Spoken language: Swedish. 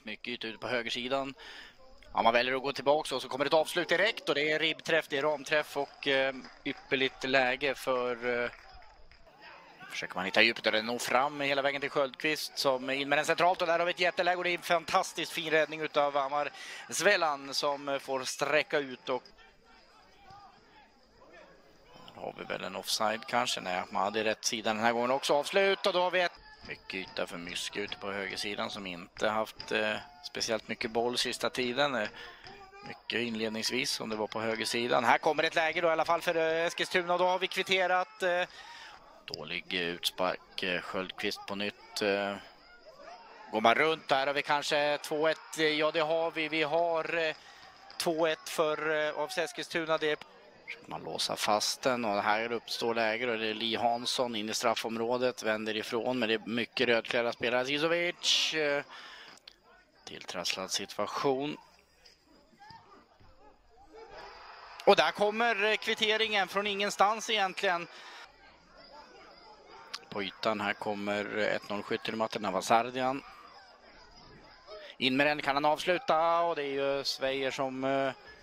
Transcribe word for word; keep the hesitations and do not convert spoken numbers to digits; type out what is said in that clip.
mycket yta ute på högersidan. Ja, man väljer att gå tillbaka och så kommer ett avslut direkt och det är ribbträff, det är ramträff och eh, ypperligt läge för... Eh, försöker man hitta djupet och den når fram hela vägen till Sköldqvist som är in med den centralt och där har vi ett jätteläge och det är en fantastiskt fin räddning utav Amar Svelan som får sträcka ut och... Här har vi väl en offside kanske, nej man hade rätt sida den här gången också avslut och då har vi ett... Mycket yta för Myske ute på högersidan som inte haft eh, speciellt mycket boll sista tiden. Eh, mycket inledningsvis som det var på högersidan. Här kommer ett läge då i alla fall för eh, Eskilstuna och då har vi kvitterat. Eh, dålig utspark, eh, Sköldqvist på nytt. Eh, går man runt där har vi kanske två ett. Ja det har vi. Vi har eh, två ett för eh, av Eskilstuna. Det är... Man låser fast den och här uppstår läger och det är Li Hansson in i straffområdet, vänder ifrån men det är mycket rödklädda spelare. Zizovic eh, tilltrasslad situation. Och där kommer kvitteringen från ingenstans egentligen. På ytan här kommer ett noll skytt i matchen, Navasardian. In med den kan han avsluta och det är ju Svejer som... Eh,